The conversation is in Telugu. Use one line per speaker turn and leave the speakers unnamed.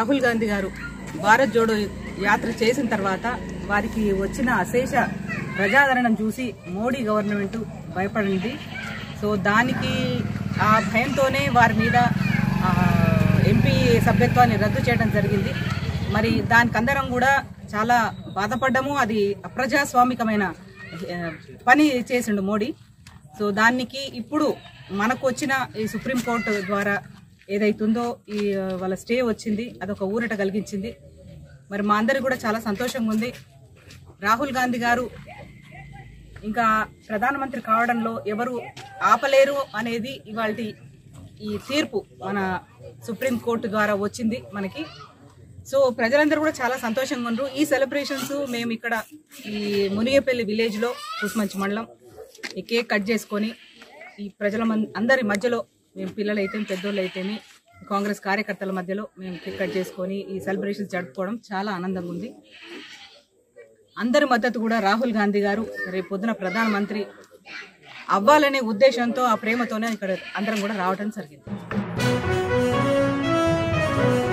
రాహుల్ గాంధీ గారు భారత్ జోడో యాత్ర చేసిన తర్వాత వారికి వచ్చిన అశేష ప్రజాదరణను చూసి మోడీ గవర్నమెంట్ భయపడింది. సో దానికి ఆ భయంతోనే వారి మీద ఎంపీ సభ్యత్వాన్ని రద్దు చేయడం జరిగింది. మరి దానికి అందరం కూడా చాలా బాధపడ్డాము. అది అప్రజాస్వామికమైన పని చేసిండు మోడీ. సో దానికి ఇప్పుడు మనకు వచ్చిన ఈ సుప్రీంకోర్టు ద్వారా ఏదైతుందో ఈ వాళ్ళ స్టే వచ్చింది, అదొక ఊరట కలిగించింది. మరి మా అందరికి కూడా చాలా సంతోషంగా ఉంది. రాహుల్ గాంధీ గారు ఇంకా ప్రధానమంత్రి కావడంలో ఎవరు ఆపలేరు అనేది ఇవాళ ఈ తీర్పు మన సుప్రీంకోర్టు ద్వారా వచ్చింది మనకి. సో ప్రజలందరూ కూడా చాలా సంతోషంగా ఉన్నారు. ఈ సెలబ్రేషన్స్ మేము ఇక్కడ ఈ మునిగేపల్లి విలేజ్లో కూసుమంచి మండలం ఈ కేక్ కట్ చేసుకొని ఈ ప్రజల అందరి మధ్యలో మేము పిల్లలు అయితే పెద్దోళ్ళు అయితేమి కాంగ్రెస్ కార్యకర్తల మధ్యలో మేము కేక్ కట్ చేసుకొని ఈ సెలబ్రేషన్స్ జరుపుకోవడం చాలా ఆనందంగా ఉంది. అందరి మద్దతు కూడా రాహుల్ గాంధీ గారు రేపు పొద్దున ప్రధానమంత్రి అవ్వాలనే ఉద్దేశంతో ఆ ప్రేమతోనే ఇక్కడ అందరం కూడా రావడం జరిగింది.